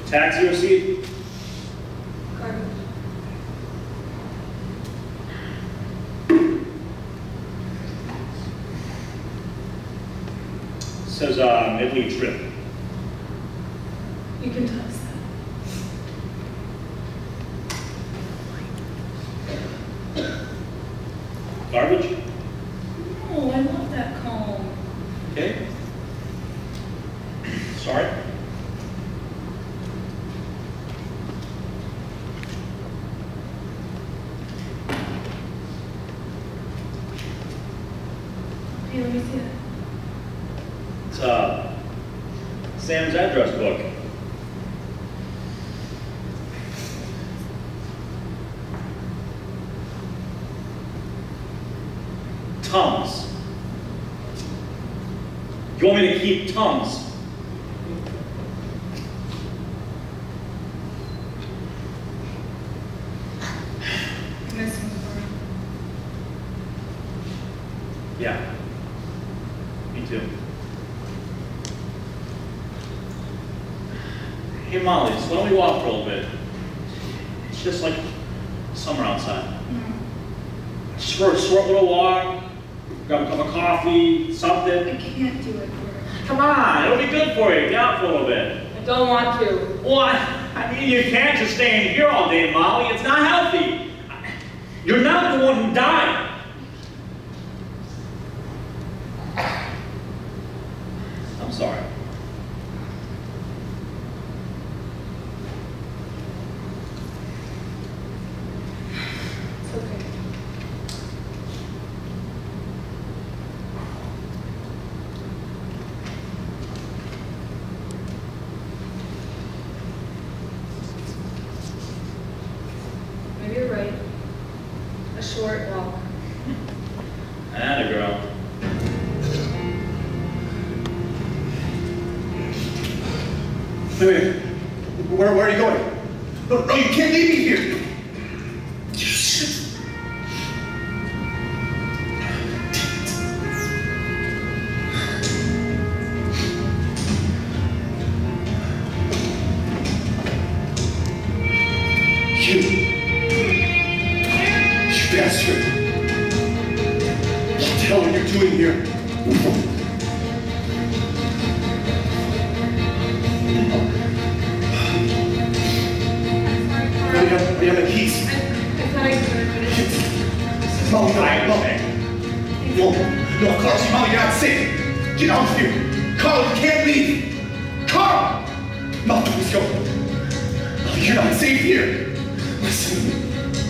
Taxi receipt? Garbage. Says Italy trip. You can toss that. Garbage? Oh, I love that comb. Okay. Sorry. Hey, let me see that. It's Sam's address book. Tums. You want me to keep Tums? Missing part. Yeah. Me too. Hey Molly, so why don't we walk for a little bit? It's just like summer outside. Just for a short little walk, grab a cup of coffee, something. I can't do it here. Come on, it'll be good for you. Get out for a little bit. I don't want to. What? I mean, you can't just stay in here all day, Molly. It's not healthy. You're not the one who died. I'm sorry. It's okay. Maybe you're right. A short walk. Atta girl. Wait, where are you going? No, you can't leave me here. You bastard. What the hell are you doing here? I have the keys. I thought I could, but it's... Molly, no, Carl, see, Molly, you're not safe. Get out of here. Carl, you can't leave. Carl! No, let's go. Molly, you're not safe here. Listen to me.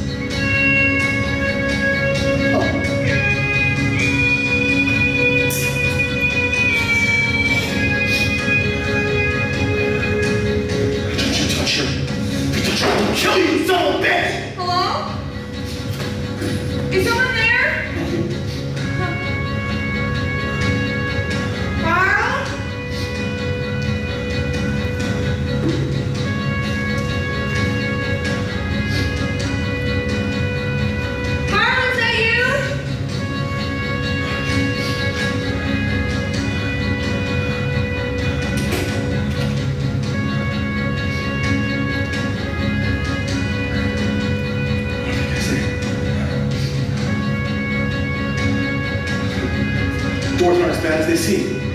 Don't you touch her. If you touch her, I will kill you, you son of a bitch! Hello? Is someone there? Carl? Carl, is that you? Doors aren't as bad as they seem.